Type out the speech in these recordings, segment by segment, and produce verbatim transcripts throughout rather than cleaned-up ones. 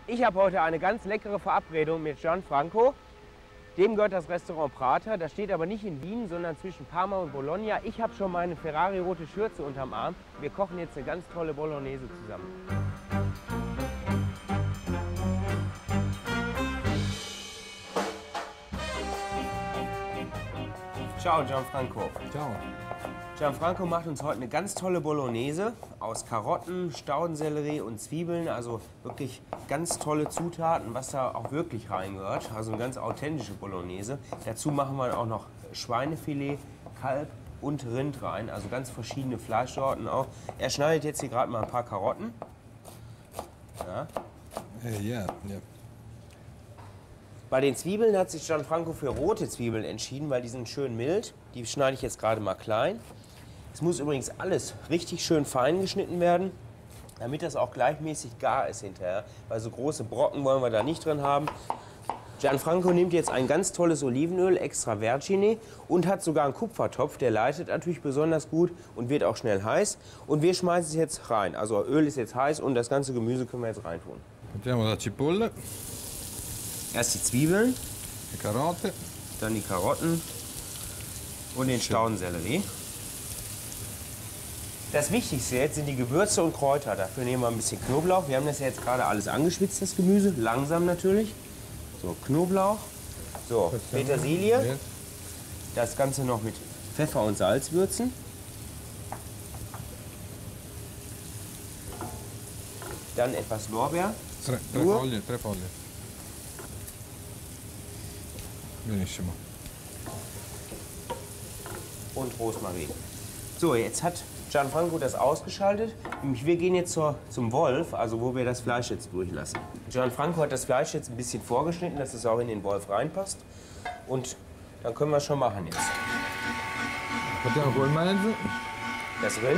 Ich habe heute eine ganz leckere Verabredung mit Gianfranco. Dem gehört das Restaurant Prater. Das steht aber nicht in Wien, sondern zwischen Parma und Bologna. Ich habe schon meine Ferrari-rote Schürze unterm Arm. Wir kochen jetzt eine ganz tolle Bolognese zusammen. Ciao Gianfranco. Ciao. Gianfranco macht uns heute eine ganz tolle Bolognese aus Karotten, Staudensellerie und Zwiebeln. Also wirklich ganz tolle Zutaten, was da auch wirklich reingehört. Also eine ganz authentische Bolognese. Dazu machen wir auch noch Schweinefilet, Kalb und Rind rein. Also ganz verschiedene Fleischsorten auch. Er schneidet jetzt hier gerade mal ein paar Karotten. Ja. Äh, ja, ja. Bei den Zwiebeln hat sich Gianfranco für rote Zwiebeln entschieden, weil die sind schön mild. Die schneide ich jetzt gerade mal klein. Es muss übrigens alles richtig schön fein geschnitten werden, damit das auch gleichmäßig gar ist hinterher. Weil so große Brocken wollen wir da nicht drin haben. Gianfranco nimmt jetzt ein ganz tolles Olivenöl, extra Vergine, und hat sogar einen Kupfertopf. Der leitet natürlich besonders gut und wird auch schnell heiß. Und wir schmeißen es jetzt rein. Also Öl ist jetzt heiß und das ganze Gemüse können wir jetzt reintun. Mettiamo la cipolla, Erst die Zwiebeln, le carote. dann die Karotten und den Staudensellerie. Das Wichtigste jetzt sind die Gewürze und Kräuter. Dafür nehmen wir ein bisschen Knoblauch. Wir haben das ja jetzt gerade alles angeschwitzt, das Gemüse. Langsam natürlich. So, Knoblauch. So, Petersilie. Das Ganze noch mit Pfeffer und Salz würzen. Dann etwas Lorbeer. Tre, tre Nur. foglie, tre foglie. Benissimo. Und Rosmarin. So, jetzt hat Gianfranco das ausgeschaltet. Nämlich wir gehen jetzt zur, zum Wolf, also wo wir das Fleisch jetzt durchlassen. Gianfranco hat das Fleisch jetzt ein bisschen vorgeschnitten, dass es auch in den Wolf reinpasst. Und dann können wir es schon machen jetzt. Mettiamo qua in mezzo. Das Rind.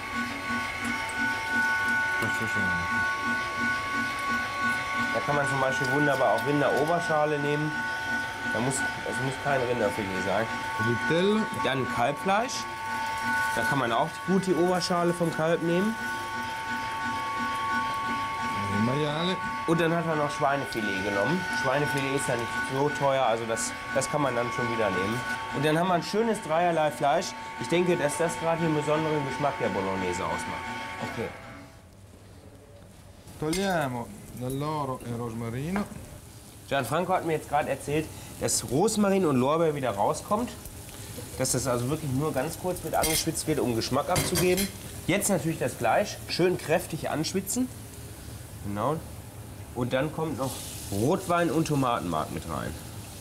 Da kann man zum Beispiel wunderbar auch Rinderoberschale nehmen. Da muss, es muss kein Rinderfilet sein. Vitello. Dann Kalbfleisch. Da kann man auch gut die Oberschale vom Kalb nehmen. Il maiale. Und dann hat man noch Schweinefilet genommen. Schweinefilet ist ja nicht so teuer, also das, das kann man dann schon wieder nehmen. Und dann haben wir ein schönes dreierlei Fleisch. Ich denke, dass das gerade den besonderen Geschmack der Bolognese ausmacht. Okay. Togliamo dall'oro e rosmarino. Gianfranco hat mir jetzt gerade erzählt, dass Rosmarin und Lorbeer wieder rauskommt. Dass das also wirklich nur ganz kurz mit angeschwitzt wird, um Geschmack abzugeben. Jetzt natürlich das Fleisch schön kräftig anschwitzen. Genau. Und dann kommt noch Rotwein und Tomatenmark mit rein.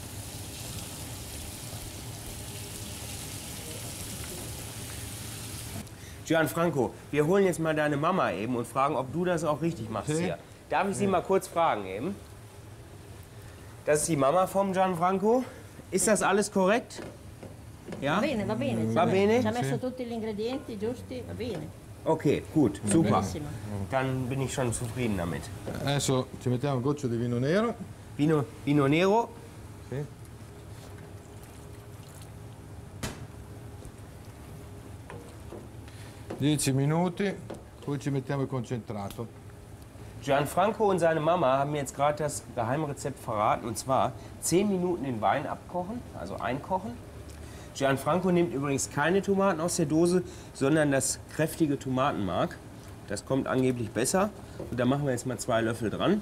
Gianfranco, wir holen jetzt mal deine Mama eben und fragen, ob du das auch richtig machst Okay. hier. Darf ich sie mal kurz fragen eben? Das ist die Mama vom Gianfranco. Ist das alles korrekt? Ja? Va bene, va bene. Va bene? Ci ha messo tutti gli ingredienti giusti, va bene. Okay, gut, super. Benissimo. Dann bin ich schon zufrieden damit. Adesso ci mettiamo un goccio di vino nero. Vino, Vino Nero. Sì. dieci minuti, poi ci mettiamo il concentrato. Gianfranco und seine Mama haben mir jetzt gerade das Geheimrezept verraten. Und zwar zehn Minuten den Wein abkochen, also einkochen. Gianfranco nimmt übrigens keine Tomaten aus der Dose, sondern das kräftige Tomatenmark. Das kommt angeblich besser. Und da machen wir jetzt mal zwei Löffel dran.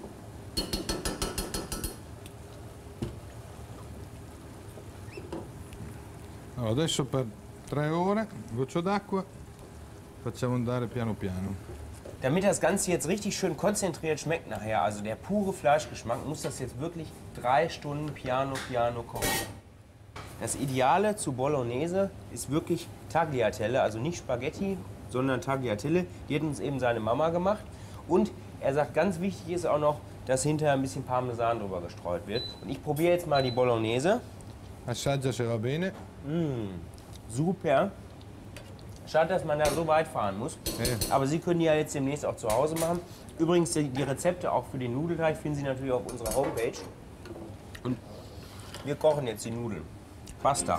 Allora, adesso per tre ore, un goccio d'acqua, facciamo andare piano piano. Damit das Ganze jetzt richtig schön konzentriert schmeckt nachher, also der pure Fleischgeschmack, muss das jetzt wirklich drei Stunden piano piano kochen. Das Ideale zu Bolognese ist wirklich Tagliatelle, also nicht Spaghetti, sondern Tagliatelle. Die hat uns eben seine Mama gemacht. Und er sagt, ganz wichtig ist auch noch, dass hinterher ein bisschen Parmesan drüber gestreut wird. Und ich probiere jetzt mal die Bolognese. Assaggia se va bene. Super. Schade, dass man da so weit fahren muss. Ja. Aber Sie können die ja jetzt demnächst auch zu Hause machen. Übrigens, die die Rezepte auch für den Nudelteig finden Sie natürlich auf unserer Homepage. Und wir kochen jetzt die Nudeln. Pasta.